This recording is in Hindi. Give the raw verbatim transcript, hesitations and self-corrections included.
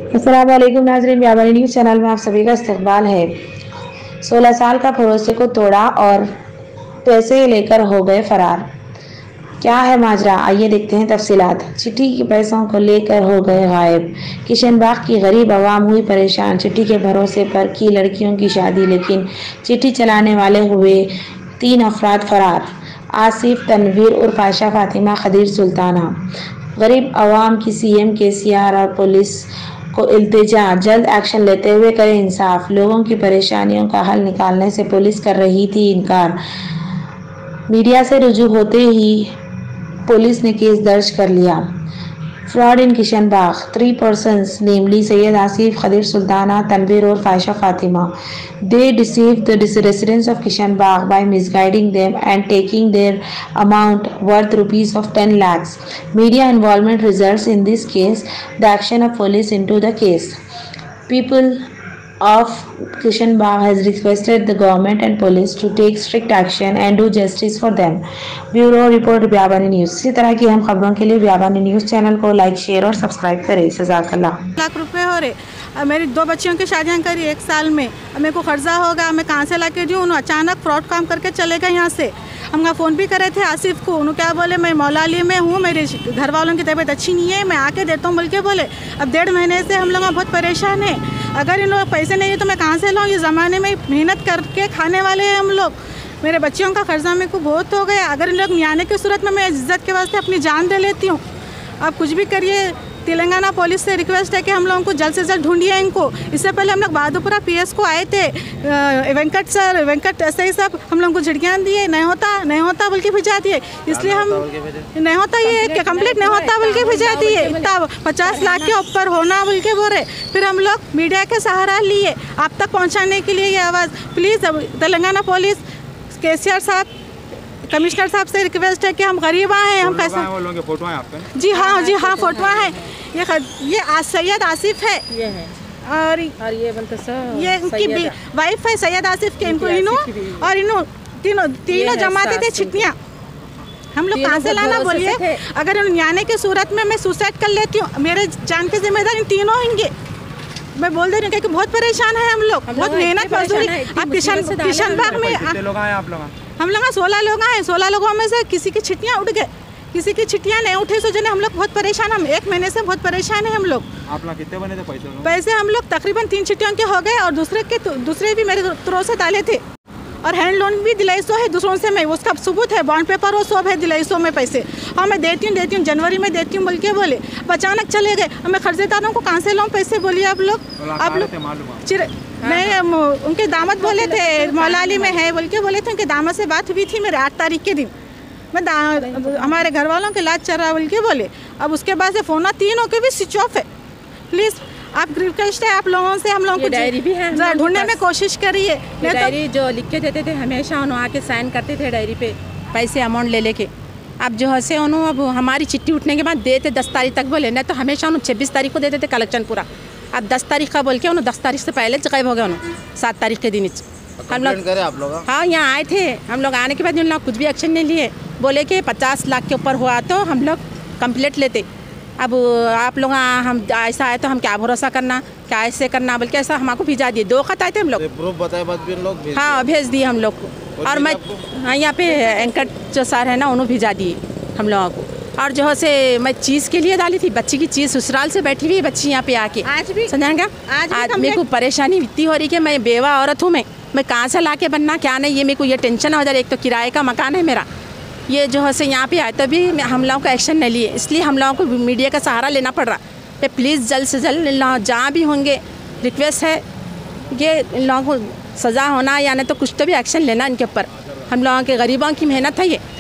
अस्सलाम वालेकुम नाज़रीन, व्यापारी न्यूज़ चैनल में आप सभी का इस्तकबाल है। सोलह साल का भरोसे को तोड़ा और पैसे लेकर हो गए फरार। क्या है माजरा, आइए देखते हैं तफसीलात। चिट्ठी के पैसों को लेकर हो गए गायब। किशनबाग की गरीब आवाम हुई परेशान। चिट्ठी के भरोसे पर की लड़कियों की शादी, लेकिन चिट्ठी चलाने वाले हुए तीन अफराद फरार। आसिफ तनवीर उर्फ आयशा फातिमा, खदीर सुल्ताना। गरीब आवाम की सीएम केसीआर और पुलिस को इल्तिजा, जल्द एक्शन लेते हुए करें इंसाफ। लोगों की परेशानियों का हल निकालने से पुलिस कर रही थी इनकार। मीडिया से रुजू होते ही पुलिस ने केस दर्ज कर लिया। Fraud in Kishanbagh, three persons namely Syed Asif, Khadeer Sultana, Tanveer और Ayesha Fatima. They deceived the residents of Kishanbagh by misguiding them and taking their amount worth rupees of ten lakhs. Media involvement results in this case the action of police into the case. People of Kishanbagh has requested the government and police to take strict action and do justice for them. Bureau report Vyapari news. इसी तरह की हम खबरों के लिए व्यापारी न्यूज़ चैनल को लाइक, शेयर और सब्सक्राइब करें। जज़ाकल्लाह। लाख रुपए हो रहे, मेरी दो बच्चियों की शादियाँ करी एक साल में, मेरे को कर्जा होगा, मैं कहाँ से ला के दूँ। उन्होंने अचानक फ्रॉड काम करके चले गए यहाँ से। हम फ़ोन भी करे थे आसिफ को, उन्होंने क्या बोले, मैं मौलाली में हूँ, मेरे घर वालों की तबीयत अच्छी नहीं है, मैं आके देता हूँ बोल के बोले। अब डेढ़ महीने से हम लोग बहुत परेशान हैं। अगर इन लोग पैसे नहीं है तो मैं कहाँ से लाऊँ। ये ज़माने में मेहनत करके खाने वाले हैं हम लोग। मेरे बच्चियों का कर्जा मेरे को बहुत हो गया। अगर इन लोग न्याने की सूरत में मैं इज्जत के वास्ते अपनी जान दे लेती हूँ। आप कुछ भी करिए। तेलंगाना पुलिस से रिक्वेस्ट है कि हम लोगों को जल्द से जल्द ढूंढिए इनको। इससे पहले हम लोग बहादुरपुरा पीएस को आए थे, वेंकट सर, वेंकट ऐसे ही सब हम लोगों को झिड़कियाँ दिए, नहीं होता नहीं होता बोल के भिजा दिए। इसलिए हम नहीं होता ये कि कंप्लीट नहीं होता बोल के भिजा दिए। इतना पचास लाख के ऊपर होना बोल के बोले। फिर हम लोग मीडिया के सहारा लिए आप तक पहुँचाने के लिए ये आवाज़। प्लीज़ तेलंगाना पुलिस, केसीआर साहब, कमिश्नर साहब से रिक्वेस्ट है कि हम गरीब हैं, हम कैसे। वो लोगों के फोटो हैं आपके? जी हाँ, जी हाँ, फोटो हैं। ये ये आ, सैयद आसिफ है, ये है और, और ये बनता सर ये इनकी वाइफ है सैयद आसिफ के। इनको इनो और इनो तीनों तीनों जमाते थे छिट्टियाँ। हम लोग कहाँ से लाना बोलिए। अगर न्याने की सूरत में मैं सुसाइड कर लेती हूँ, मेरे जान के जिम्मेदार इन तीनों होंगे। मैं बोल दे रही हूँ कि बहुत परेशान है हम लोग, बहुत मेहनत मजदूरी। आप किशन किशनबाग में हम लोग सोलह लोग हैं। सोलह लोगों में से किसी की छिट्टियाँ उठ गए, किसी की छिट्टियाँ नहीं उठी। सो जने हम लोग बहुत परेशान, हम एक महीने से बहुत परेशान है हम लोग। आप लोग कितने बने थे पैसे? पैसे हम लोग तकरीबन तीन छिट्टियों के हो गए और दूसरे के दूसरे भी मेरे थ्रो से डाले थे। और हैंड लोन भी दिलाई सो है दूसरों से, मैं उसका सबूत है, बॉन्ड पेपर वो सब है, दिलाई सो में पैसे। हाँ मैं देती हूँ देती हूँ जनवरी में देती हूँ बोल के बोले। अचानक चले गए। हमें कर्जेदारों को कहाँ से लाऊं पैसे बोलिए आप लोग। आप लोग मैं उनके दामाद बोले थे मौलाली में है बोल के बोले थे। उनके दामाद से बात हुई थी मेरे आठ तारीख के दिन। मैं हमारे घर वालों के इलाज चल रहा बोल के बोले। अब उसके बाद से फ़ोन तीनों के भी स्विच ऑफ है। प्लीज़ आप रिक्वेस्ट है आप लोगों से, हम लोगों को डायरी भी है, ढूंढने में कोशिश करिए। डायरी जो लिख के देते थे हमेशा उन्होंने आके साइन करते थे डायरी पे, पैसे अमाउंट ले लेके। अब जो है उन्होंने अब हमारी चिट्ठी उठने के बाद देते दस तारीख तक बोले, नहीं तो हमेशा उन्होंने छब्बीस तारीख को देते थे कलेक्शन पूरा। अब दस तारीख का बोल के उन्होंने दस तारीख से पहले गायब हो गया। उन्होंने सात तारीख के दिन हम लोग आप लोग हाँ यहाँ आए थे। हम लोग आने के बाद उन लोग कुछ भी एक्शन नहीं लिए। बोले कि पचास लाख के ऊपर हुआ तो हम लोग कंप्लेंट लेते। अब आप लोग हम ऐसा आए तो हम क्या भरोसा करना, क्या ऐसे करना बोल के ऐसा हमको भिजा दिए। दो खत आए थे हम लोग, प्रूफ बताए बाद भी लोग भेज हाँ भेज दिए हम लोग को। और मैं हाँ यहाँ पे एंकर जो सर है ना उन्होंने भिजा दिए हम लोगों को। और जो है से मैं चीज़ के लिए डाली थी, बच्ची की चीज़ ससुराल से बैठी हुई है बच्ची यहाँ पे आके। आज भी समझाएंगे, आज, आज मेरे को परेशानी इतनी हो रही कि मैं बेवा औरत हूँ। मैं मैं कहाँ से ला के बनना क्या नहीं, ये मेरे को ये टेंशन हो जा रही। एक तो किराए का मकान है मेरा, ये जो है से यहाँ पे आए तभी हम लोगों को एक्शन नहीं लिए। इसलिए हम लोगों को मीडिया का सहारा लेना पड़ रहा है। प्लीज़ जल्द से जल्द जहाँ भी होंगे रिक्वेस्ट है कि इन लोगों को सज़ा होना या नहीं तो कुछ तो भी एक्शन लेना इनके ऊपर। हम लोगों के गरीबों की मेहनत है ये।